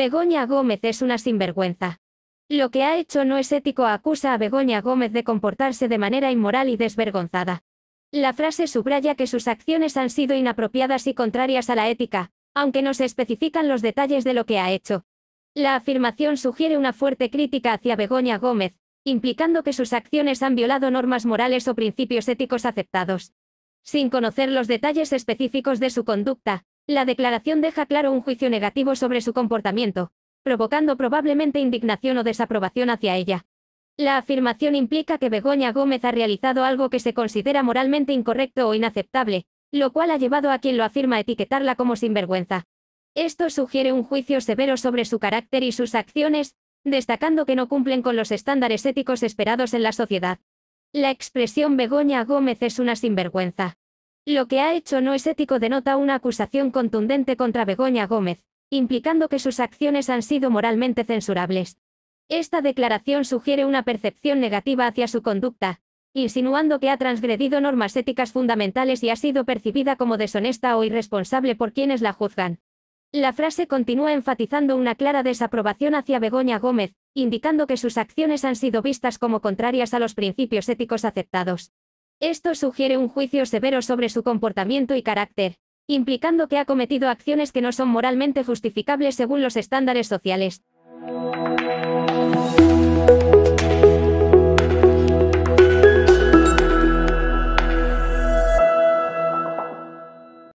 Begoña Gómez es una sinvergüenza. Lo que ha hecho no es ético, acusa a Begoña Gómez de comportarse de manera inmoral y desvergonzada. La frase subraya que sus acciones han sido inapropiadas y contrarias a la ética, aunque no se especifican los detalles de lo que ha hecho. La afirmación sugiere una fuerte crítica hacia Begoña Gómez, implicando que sus acciones han violado normas morales o principios éticos aceptados. Sin conocer los detalles específicos de su conducta, la declaración deja claro un juicio negativo sobre su comportamiento, provocando probablemente indignación o desaprobación hacia ella. La afirmación implica que Begoña Gómez ha realizado algo que se considera moralmente incorrecto o inaceptable, lo cual ha llevado a quien lo afirma a etiquetarla como sinvergüenza. Esto sugiere un juicio severo sobre su carácter y sus acciones, destacando que no cumplen con los estándares éticos esperados en la sociedad. La expresión Begoña Gómez es una sinvergüenza. Lo que ha hecho no es ético denota una acusación contundente contra Begoña Gómez, implicando que sus acciones han sido moralmente censurables. Esta declaración sugiere una percepción negativa hacia su conducta, insinuando que ha transgredido normas éticas fundamentales y ha sido percibida como deshonesta o irresponsable por quienes la juzgan. La frase continúa enfatizando una clara desaprobación hacia Begoña Gómez, indicando que sus acciones han sido vistas como contrarias a los principios éticos aceptados. Esto sugiere un juicio severo sobre su comportamiento y carácter, implicando que ha cometido acciones que no son moralmente justificables según los estándares sociales.